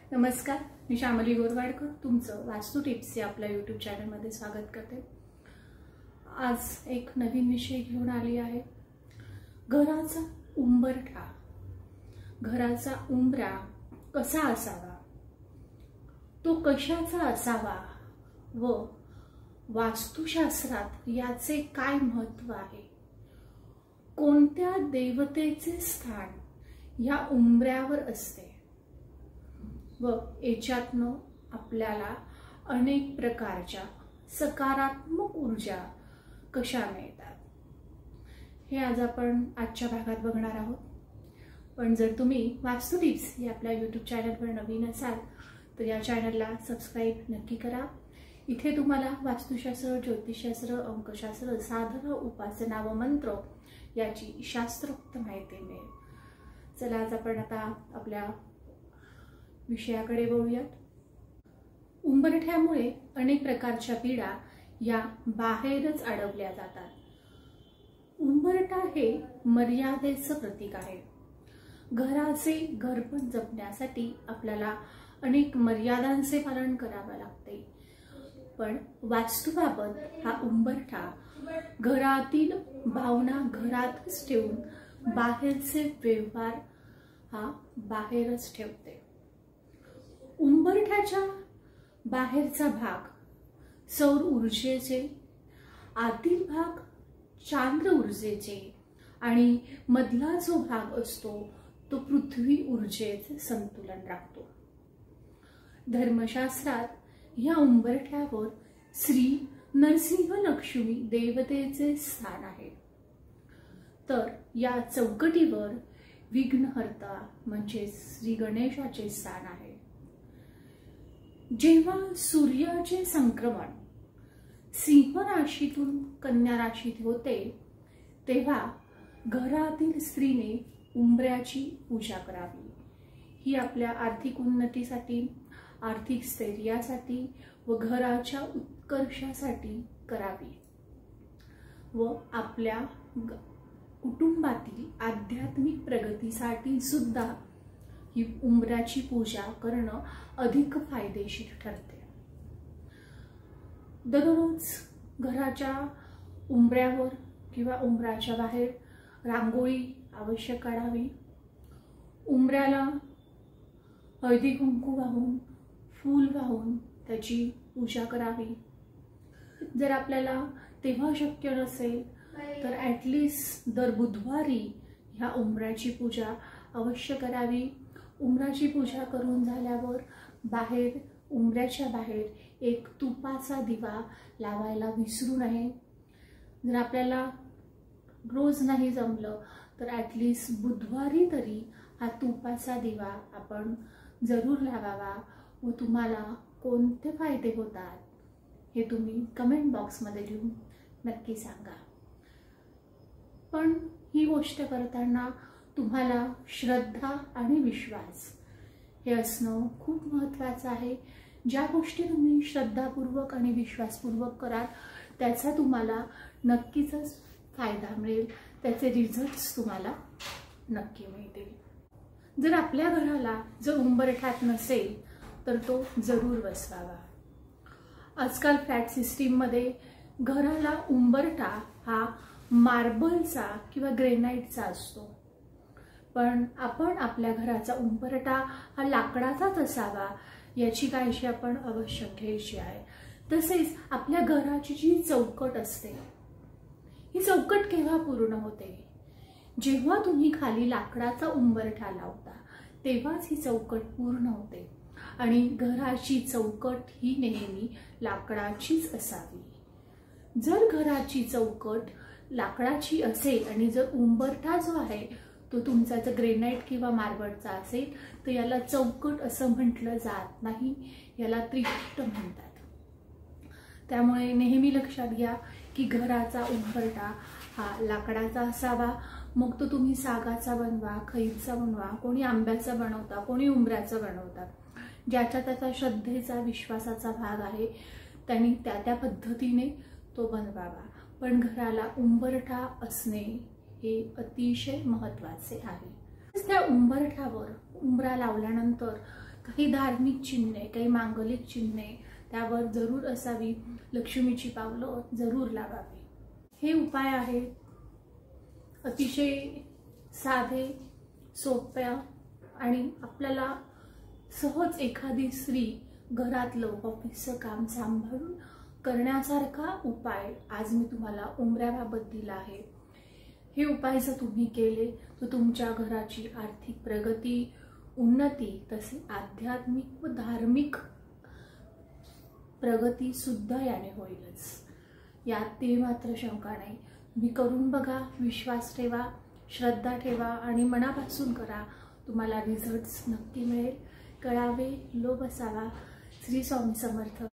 नमस्कार, मी श्यामली गोरवाडकर तुमचं वास्तू टिप्स या आपल्या यूट्यूब चॅनलमध्ये स्वागत करते। आज एक नवीन विषय घेऊन आली आहे। घराचा उंबरठा, घराचा उंबरा कसा असावा, तो कशाचा असावा व वास्तुशास्त्रात याचे काय महत्त्व आहे, कोणत्या देवतेचे स्थान या उंबऱ्यावर असते व याच्यातनं आपल्याला अनेक प्रकारच्या सकारात्मक ऊर्जा कशा मिळतात हे आज आपण आजच्या भागात बघणार आहोत। पण जर तुम्ही वास्तू टिप्स या आपल्या यूट्यूब चॅनलवर नवीन असाल तर या चॅनलला सबस्क्राइब नक्की करा। इथे तुम्हाला वास्तुशास्त्र, ज्योतिषशास्त्र, अंकशास्त्र, साधना, उपासना व मंत्र याची शास्त्रोक्त माहिती मिळेल। चला आज आपण आता आपल्या विषयाकडे वळूयात। उंबरठ्यामुळे अनेक प्रकारच्या पीडा या बाहेरच अडवल्या जातात। उंबरठा हे मर्यादेचं प्रतीक आहे। घराचे घरपण जपण्यासाठी आपल्याला अनेक मर्यादांचे पालन करावे लागते, पण वास्तूबाबत हा उंबरठा घरातील भावना घरातच ठेवून बाहेरचे व्यवहार हा बाहेरच ठेवते। उंबरठ्याच्या बाहेरचा भाग सौर ऊर्जेचे, आतील भाग चांद्र ऊर्जेचे आणि मधला जो भाग असतो तो पृथ्वी ऊर्जेचे संतुलन राखतो। धर्मशास्त्रात या उंबरठ्यावर श्री नरसिंह लक्ष्मी देवतेचे स्थान आहे, तर या चौकटीवर विघ्नहर्ता म्हणजे श्री गणेशाचे स्थान आहे। जेव्हा सूर्याचे संक्रमण सिंह राशीतून कन्या राशीत होते तेव्हा घरातील स्त्रीने उंबऱ्याची पूजा करावी। ही आपल्या आर्थिक उन्नतीसाठी, आर्थिक स्थैर्यासाठी व घराच्या उत्कर्षासाठी करावी व आपल्या कुटुंबातील आध्यात्मिक प्रगतीसाठी सुद्धा ही उंबऱ्याची पूजा करणं अधिक फायदेशीर ठरते। दररोज घराच्या उंबऱ्यावर किंवा उंबऱ्याच्या बाहेर रांगोळी आवश्यक काढावी। उंबऱ्याला हळदी कुंकू वाहून, फूल वाहून त्याची पूजा करावी। जर आपल्याला तेव्हा शक्य नसेल तर ॲटलिस्ट दर बुधवारी ह्या उंबऱ्याची पूजा अवश्य करावी। उंबऱ्याची पूजा करून झाल्यावर बाहेर उंबऱ्याच्या बाहेर एक तुपाचा दिवा लावायला विसरू नये। जर आपल्याला रोज नाही जमलं तर ॲटलिस्ट बुधवारी तरी हा तुपाचा दिवा आपण जरूर लावावा व तुम्हाला कोणते फायदे होतात हे तुम्ही कमेंट बॉक्समध्ये लिहून नक्की सांगा। पण ही गोष्ट करताना तुम्हाला श्रद्धा आणि विश्वास हे असणं खूप महत्त्वाचं आहे। ज्या गोष्टी तुम्ही श्रद्धापूर्वक आणि विश्वासपूर्वक कराल त्याचा तुम्हाला नक्कीच फायदा मिळेल, त्याचे रिझल्ट्स तुम्हाला नक्की मिळतील। जर आपल्या घराला जर उंबरठ्यात नसेल तर तो जरूर बसवावा। आजकाल फ्लॅट सिस्टीममध्ये घराला उंबरठा हा मार्बलचा किंवा ग्रेनाइटचा असतो, पण आपण आपल्या घराचा उंबरठा हा लाकडाचाच असावा याची काळजी आपण अवश्य घ्यायची आहे। तसेच आपल्या घराची जी चौकट असते ही चौकट केव्हा पूर्ण होते, जेव्हा तुम्ही खाली लाकडाचा उंबरठा लावता तेव्हाच ही चौकट पूर्ण होते आणि घराची चौकट ही नेहमी लाकडाचीच असावी। जर घराची चौकट लाकडाची असेल आणि जर उंबरठा जो आहे तो तुमचा जर ग्रेनाइट किंवा मार्बलचा असेल तर याला चौकट असं म्हटलं जात नाही, याला त्रिकूट म्हणतात। त्यामुळे नेहमी लक्षात घ्या की घराचा उंबरठा हा लाकडाचा असावा। मग तो तुम्ही सागाचा बनवा, खैरीचा बनवा, कोणी आंब्याचा बनवता, कोणी उंबऱ्याचा बनवतात। ज्याच्या त्याचा श्रद्धेचा विश्वासाचा भाग आहे त्यांनी त्या पद्धतीने तो बनवावा, पण घराला उंबरठा असणे हे अतिशय महत्त्वाचे आहे। त्या उंबरठ्यावर उंबरा लावल्यानंतर काही धार्मिक चिन्हे, काही मांगलिक चिन्हे त्यावर जरूर असावी, लक्ष्मीची पावलं जरूर लावावी। हे उपाय आहेत अतिशय साधे, सोप्या आणि आपल्याला सहज एखादी स्त्री घरातलं ऑफिसचं काम सांभाळून करण्यासारखा उपाय आज मी तुम्हाला उंबऱ्याबाबत दिला आहे। हे उपाय जर तुम्ही केले तर तुमच्या घराची आर्थिक प्रगती, उन्नती तसे आध्यात्मिक व धार्मिक प्रगती सुद्धा याने होईलच, यात ते मात्र शंका नाही। तुम्ही करून बघा, विश्वास ठेवा, श्रद्धा ठेवा आणि मनापासून करा, तुम्हाला रिझल्ट्स नक्की मिळेल। कळावे लोभ असावा। श्री स्वामी समर्थ।